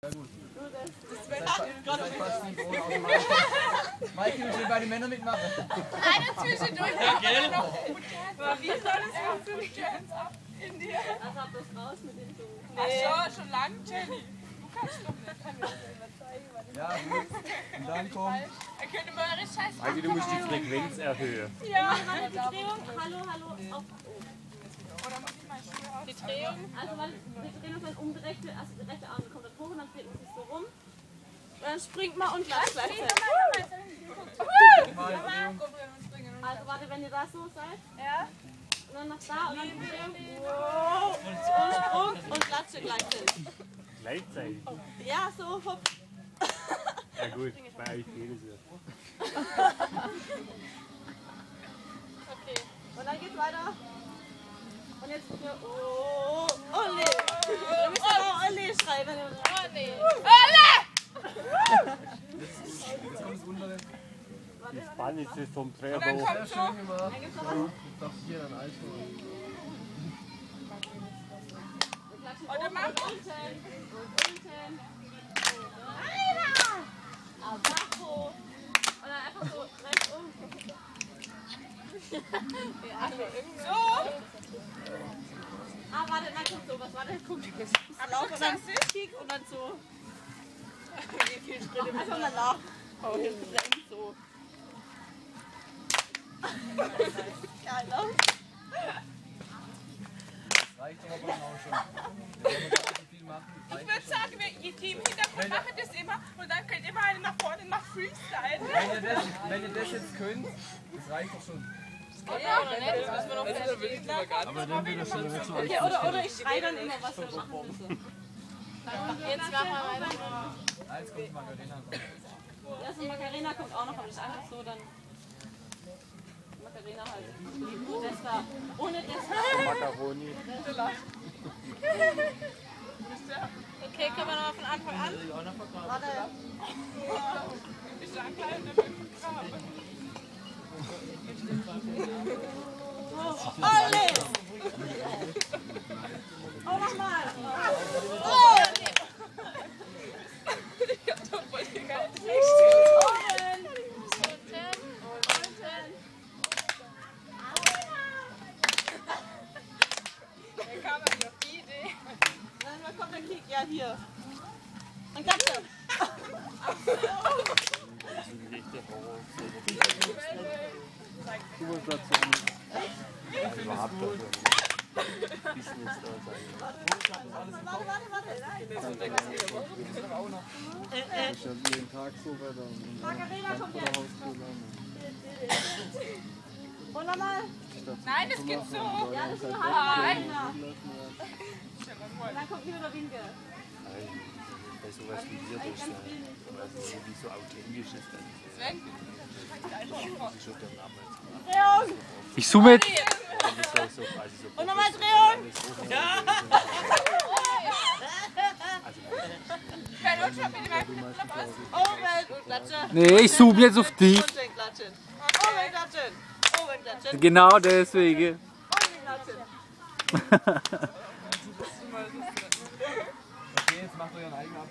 Ja gut. Das ist fast nicht ohne Automatik. Maike, willst du bei den Männern mitmachen? Einer zwischendurch. Ja, gell? Wie soll es funktionieren? In dir? Also habt das raus mit dem so. Nee. Ach so, schon lang, Jenny. Du kannst doch nicht. Kann mir das selber zeigen. Ja, gut. Und dann kommt... Er könnte mal eure Scheiße. Maike, du musst die Frequenz erhöhen. Ja. Die Drehung, hallo, auf. Oder muss ich meine Schuhe aus? Die Drehung, also weil wir drehen uns dann um die rechte, also der rechte Arm kommt dann hoch und dann dreht man sich so rum. Und dann springt man und gleich gleichzeitig. Also warte, wenn ihr da so seid. Ja. Und dann nach da und dann Drehung. Wow. Und Sprung und Klatsche gleichzeitig. Gleichzeitig? Ja, so hopp. Ja gut, bei euch geht es ja. Okay. Und dann geht's weiter. Und jetzt hier, oh, Olli! Da müsst ihr auch Olli schreiben. Olli! Olli! Jetzt kommt das untere. Die Spanne ist jetzt vom Träger Dann hoch. kommt so. Schön gemacht. Ich dachte hier dann alt. Oder macht Unten. Abajo. Und dann einfach so rechts um. so. Ah, warte, dann kommt sowas. Warte, guck. Aber Und dann Kick und dann so. Wie viel Schritte einfach mal nach. Oh, hier ist es eigentlich so. Geil, ne? Reicht aber auch schon. Wenn wir gar nicht so viel machen, Ich würde sagen, ihr Team im Hintergrund macht das immer und dann könnt ihr mal eine nach vorne und macht Freestyle. wenn ihr das jetzt könnt, das reicht doch schon. Ja, oder nicht? Das müssen wir noch festlegen. Aber dann wird das schon nicht so Okay, oder ich schreie dann immer, was wir machen müssen. Jetzt machen wir weiter. Jetzt kommt Margarina. Ja, so Margarina kommt auch noch, aber das ist einfach so dann. Margarina halt. Das da. Ohne das. Macaroni. Okay, können wir nochmal von Anfang an? Warte. Ich sag halt, der will graben. Olli! Oh, nochmal! Oh! Dann kommt der Kick, ja hier. Und Klatsche. Du musst dazu nicht. Überhaupt dafür nicht. Bisschen ist da sein. Warte. Ich hab jeden Tag so weiter. Margarina kommt jetzt. Und nochmal. Nein, das geht so. Ja, das ist nur halb Margarina. Und dann kommt wieder der Winkel. Bei sowas wie hier, das ist ja wie so authentisch ist. Sven? Das ist schon der Name. Drehung. Ich zoome mit. Und nochmal Drehung. Kein Notfall, bitte mal. Oben und Klatsche. Nee, ich zoome jetzt auf dich. Unten klatschen. Oben klatschen. Oben klatschen. Genau deswegen. Unten klatschen. Okay, jetzt macht euren eigenen